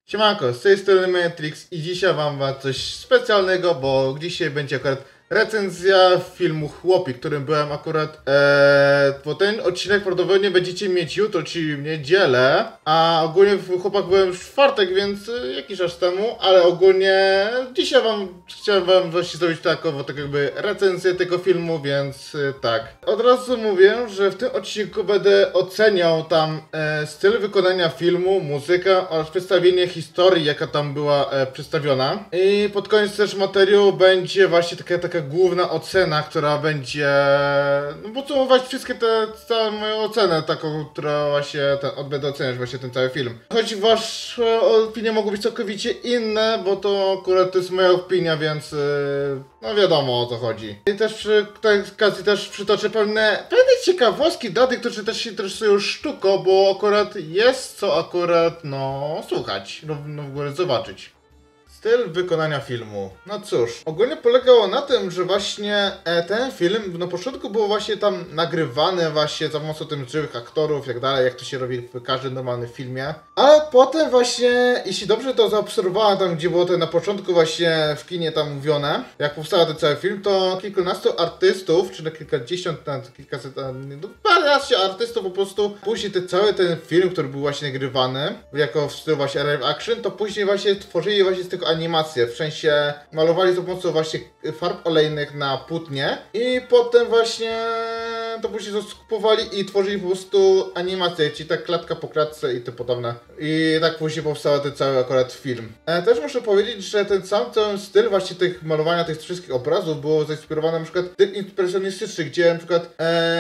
Siemanko, z tej strony Matrix i dzisiaj mam coś specjalnego, bo dzisiaj będzie akurat recenzja filmu Chłopi, którym byłem akurat, bo ten odcinek prawdopodobnie będziecie mieć jutro, czyli w niedzielę, a ogólnie w Chłopach byłem już w czwartek, więc jakiś czas temu, ale ogólnie dzisiaj chciałem wam właśnie zrobić taką, tak jakby recenzję tego filmu, więc tak. Od razu mówię, że w tym odcinku będę oceniał tam styl wykonania filmu, muzykę oraz przedstawienie historii, jaka tam była przedstawiona. I pod koniec też materiału będzie właśnie taka główna ocena, która będzie podsumować wszystkie całą moją ocenę, taką, która właśnie będę oceniać właśnie ten cały film. Choć wasze opinie mogą być całkowicie inne, bo to akurat to jest moja opinia, więc no wiadomo o co chodzi. I też przy tej okazji też przytoczę pewne ciekawostki dla tych, którzy też się interesują sztuką, bo akurat jest co akurat słuchać, w ogóle zobaczyć. Styl wykonania filmu. No cóż, ogólnie polegało na tym, że właśnie ten film na początku był właśnie tam nagrywany właśnie za pomocą tym żywych aktorów i tak dalej, jak to się robi w każdym normalnym filmie. Ale potem właśnie, jeśli dobrze to zaobserwowałem tam, gdzie było to na początku właśnie w kinie tam mówione, jak powstał ten cały film, to kilkunastu artystów, czy na kilkadziesiąt, kilkaset, paręnaście artystów po prostu później cały ten film, który był właśnie nagrywany, jako w stylu właśnie live action, to później właśnie tworzyli właśnie z tego animację, w sensie malowali za pomocą właśnie farb olejnych na płótnie i potem właśnie to później to skupowali i tworzyli po prostu animację, czyli tak klatka po klatce i tym podobne. I tak później powstał ten cały akurat film. Też muszę powiedzieć, że ten cały styl właśnie tych malowania tych wszystkich obrazów było zainspirowane na przykład tych impresjonistycznych, gdzie na przykład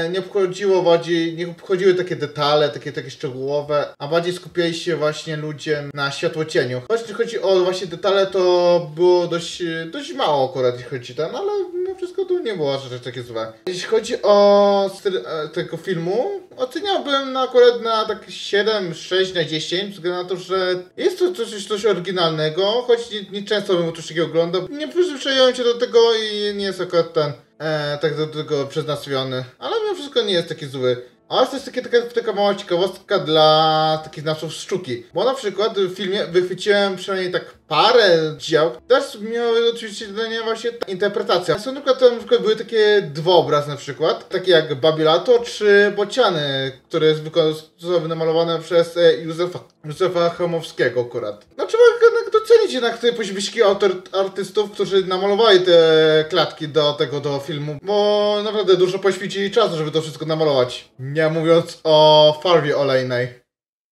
nie obchodziły takie detale, takie szczegółowe, a bardziej skupiali się właśnie ludzie na światłocieniu. Choć jeśli chodzi o właśnie detale, to było dość mało akurat, jeśli chodzi tam, ale no wszystko tu nie było rzeczy takie złe. Jeśli chodzi o styl tego filmu, oceniałbym akurat na tak 7, 6 na 10, względem na to, że jest to coś oryginalnego, choć nie często bym coś takiego oglądał. Nie przyzwyczaiłem się do tego i nie jest akurat tak do tego przeznaczony, ale mimo wszystko nie jest taki zły. Ale to jest taka mała ciekawostka dla takich naszych sztuki. Bo na przykład w filmie wychwyciłem przynajmniej tak parę dzieł, też miały oczywiście do niej właśnie interpretacja. Są na przykład były takie dwa obrazy na przykład, takie jak Babilato czy Bociany, które jest namalowane przez Józefa Chomowskiego akurat. No trzeba docenić jednak te wysiłki artystów, którzy namalowali te klatki do filmu, bo naprawdę dużo poświęcili czasu, żeby to wszystko namalować. Nie mówiąc o farbie olejnej.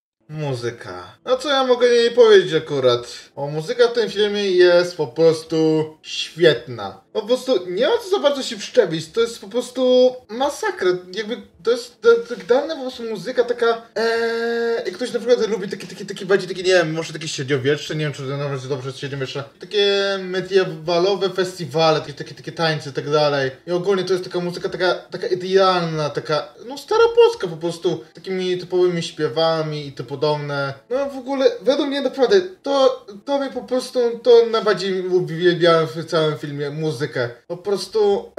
Muzyka. No co ja mogę jej powiedzieć akurat? Muzyka w tym filmie jest po prostu świetna. Po prostu nie ma co za bardzo się przyczepić, to jest po prostu masakra. Jakby to jest dana po prostu muzyka taka, jak ktoś na przykład lubi takie bardziej takie, nie wiem, może takie średniowieczne, nie wiem czy to nawet dobrze jest średniowieczne, takie mediewalowe festiwale, takie tańce i tak dalej. I ogólnie to jest taka muzyka taka idealna, taka, no stara polska po prostu, takimi typowymi śpiewami i tym podobne. No w ogóle, według mnie naprawdę, to mnie po prostu, to najbardziej uwielbiałem w całym filmie, muzykę. Po prostu,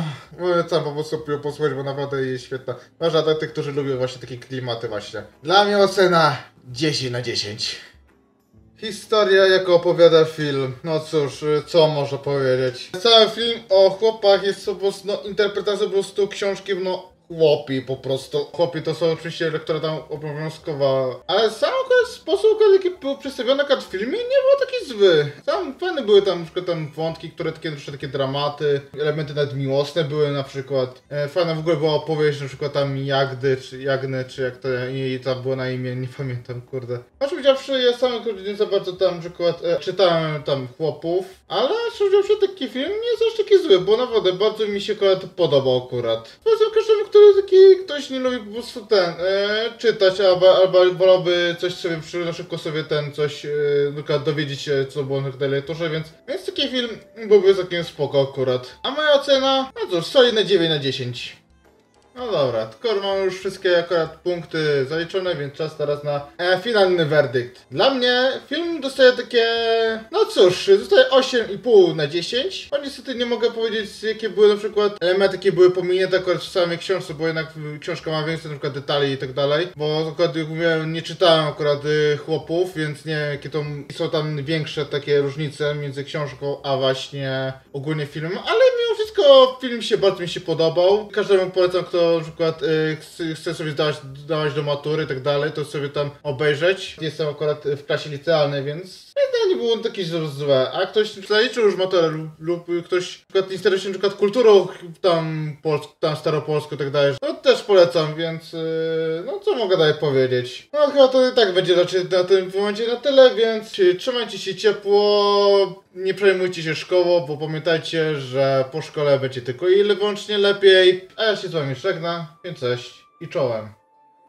sam po prostu posłuchać, bo naprawdę jest świetna. Zwłaszcza dla tych, którzy lubią właśnie takie klimaty właśnie. Dla mnie ocena 10 na 10. Historia, jaką opowiada film. No cóż, co można powiedzieć. Cały film o chłopach jest po prostu, interpretacja po prostu książki, Chłopi po prostu. Chłopi to są oczywiście lektura tam obowiązkowa. Ale sam sposób, jaki był przedstawiony w filmie, nie był taki zły. Sam fajne były tam na przykład wątki, które takie dramaty, elementy nawet miłosne były na przykład. Fajna w ogóle była opowieść na przykład tam Jagny, czy jak to jej tam było na imię, nie pamiętam, kurde. Znaczy powiedziawszy, ja sam nie za bardzo tam na przykład czytałem tam Chłopów, ale szczerze mówiąc, taki film nie jest aż taki zły, bo naprawdę bardzo mi się akurat podobał akurat. Powiedzmy każdemu, ktoś nie lubi po prostu czytać, albo wolałby coś sobie na szybko sobie coś dowiedzieć się, co było na lekturze, więc taki film byłby całkiem spoko akurat. A moja ocena, no cóż, solidne 9 na 10. No dobra, skoro mam już wszystkie akurat punkty zaliczone, więc czas teraz na finalny werdykt. Dla mnie film dostaje takie... No cóż, dostaje 8,5 na 10. Bo niestety nie mogę powiedzieć, jakie były na przykład elementy, jakie były pominięte akurat w samej książce, bo jednak książka ma więcej na przykład detali i tak dalej. Bo akurat, jak mówiłem, nie czytałem akurat chłopów, więc nie wiem, jakie to są tam większe takie różnice między książką, a właśnie ogólnie filmem, ale mimo wszystko film bardzo mi się podobał. Każdemu polecam, kto na przykład chce sobie zdawać do matury i tak dalej, to sobie tam obejrzeć. Jestem akurat w klasie licealnej, więc nie było takie złe. A ktoś zaliczył już maturę lub ktoś na przykład interesuje się na przykład kulturą tam staropolską i tak dalej, to też polecam, więc no co mogę dalej powiedzieć. No chyba to i tak będzie raczej na tym momencie na tyle, więc trzymajcie się ciepło, nie przejmujcie się szkołą, bo pamiętajcie, że po szkole będzie tylko i wyłącznie lepiej. A ja się z wami żegnam, więc cześć i czołem.